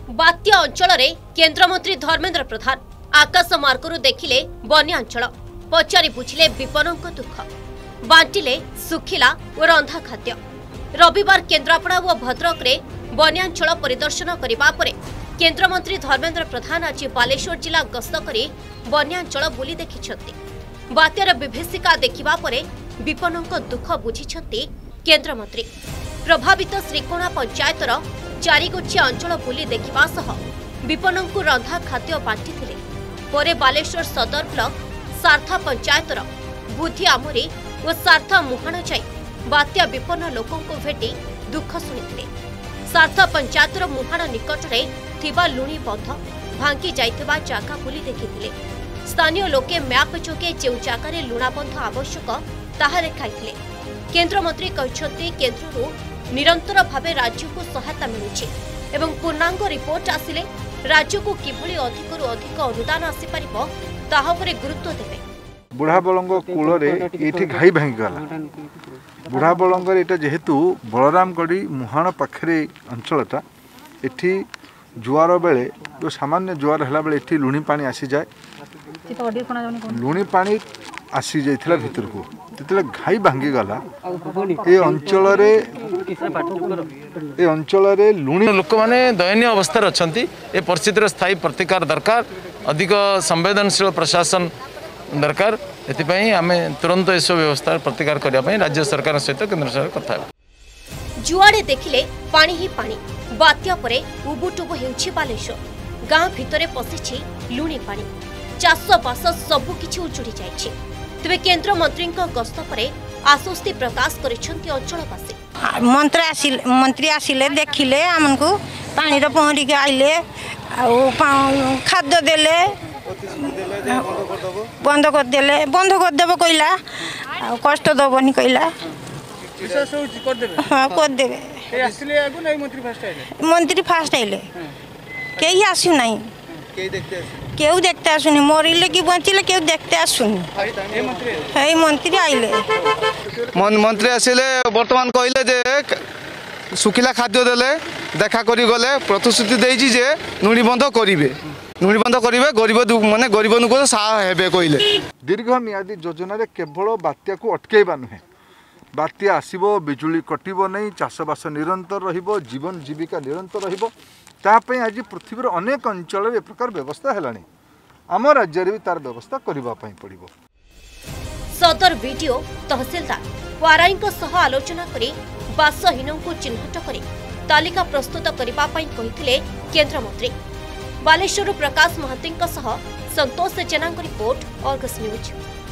बात्या अंचल केन्द्रमंत्री धर्मेन्द्र प्रधान आकाश मार्गरू देखिले बन्या अंचल पचारि बुझिले विपन्नक दुख बांटिले सुखिला और रंधा खाद्य। रविवार केन्द्रापड़ा और भद्रक रे बन्यांचल परिदर्शन करिबा परे केन्द्रमंत्री धर्मेन्द्र प्रधान आज बालेश्वर जिला गस्त करी बन्यांचल बुली देखिछन्ति। बात्यार विभीषिका देखिबा परे विपन्नक दुख बुझिछन्ति केन्द्रमंत्री। प्रभावित श्रीकोणा पंचायतर चारिगोछिया अंचल बुली देखिबा सह विपन्नकु रंधा खाद्य बांटिथिले। परे बालेश्वर सदर ब्लॉक सारथा पंचायतर बुद्धि आमरी और सारथा मुहाण जाई बात्या विपन्न लोकों को भेटी दुख शुणिथिले। सारथा पंचायतर मुहाण निकटरे थिबा लुणी बंध भांगी जाइथिबा जागा बुली देखिथिले। स्थानीय लोके मैप जोगे जे जागारे लुणा बंध आवश्यक ताहा देखाइथिले। केन्द्रमंत्री कहिसंती केन्द्ररू निरंतर भावे राज्य को सहायता मिलुछि एवं पूर्णांग रिपोर्ट आसिले राज्य को किभली अधिकरू अधिक अनुदान आसी परिबो ताहा उपरे गुरुत्व देबे। बुढ़ा बलंग कूल ये घाई भांगी गला। बुढ़ा बलंग ये जेहेतु बलरामगढ़ी मुहाण पाखे अंचलटा एठी जुआर बेले जो सामान्य जुआर है बेले एठी लुणी पानी आसी जाए। लुणी पानी आसी जाइथिला भितर को जिते घाई भांगी गला ए अंचल लुणी लोक माने दयनीय अवस्था अच्छी ए परिस्थितिर स्थायी प्रतिकार दरकार अधिक संवेदनशील प्रशासन दरकार। एथिपाई आमे तुरंत एस व्यवस्था प्रतिकार करने राज्य सरकार सहित केंद्र सरकार कथा। जुआड़े देखिले पानी ही पानी बात्या परे उबुटुबु हेउछि बालेश्वर। गाँ भितरे पशिछि लुणी पानी चाष बास सबुकिछि उजुड़ी जाइछि। तेबे केन्द्र मंत्री गस्त परे आश्वस्ति प्रकाश करिसेंति अंचलवासी। मंत्री आसिले देखिले आमको पानी रो पहरी के आइले खाद्य देले बंद कर देबो कहला कष्ट दबनी कहला। हाँ कर देबे। मंत्री फास्ट आइले कई आसु नहीं केउ देखते आसुनी मरिले कि बचिले केउ देखते आसुनी। मंत्री आइले मंत्री आसिले वर्तमान कहले जे सुखिला खाद्य देले देखा करी गले प्रतिश्रुति देइछि जे नुणी बंद करिवे गरीब माने गरीब लोक साहा हेबे कहले। दीर्घ मियादी योजना रे केवल बात्या को अटकेबा नुहे बात्या आसीबो बिजुली कटिबो नहीं चाषबास निरंतर रहिबो जीवन जीविका निरंतर रहिबो तापई आज पृथ्वीर अनेक अंचल ए प्रकार व्यवस्था हेलानी आम राज्य भी तार व्यवस्था करबा पई पड़िबो। सदर वीडियो तहसीलदार वाराईंको सह आलोचना करी बासहीनों को चिन्हट करी तालिका प्रस्तुत करबा पई कहिथिले केन्द्रमंत्री। बालेश्वर प्रकाश महांती सह Santosh Jena report Argus news.